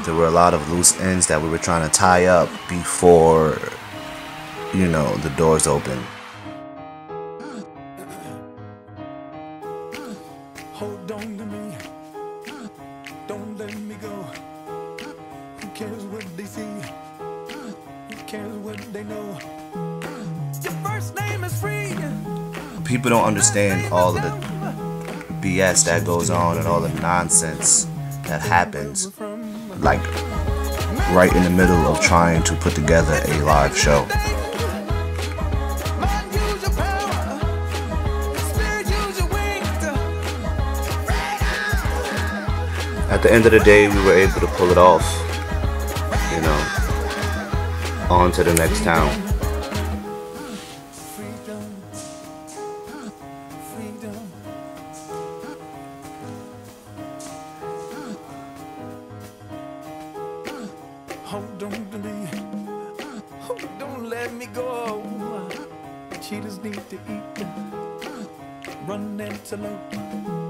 There were a lot of loose ends that we were trying to tie up before, you know, the doors open. Hold on to me, don't let me go. Who cares what they see? Who cares what they know? Your first name is free. People don't understand all of the BS that goes on and all the nonsense that happens, like right in the middle of trying to put together a live show. At the end of the day, we were able to pull it off, you know, on to the next town. Hold on to me, don't let me go. Cheetahs need to eat, run antelope.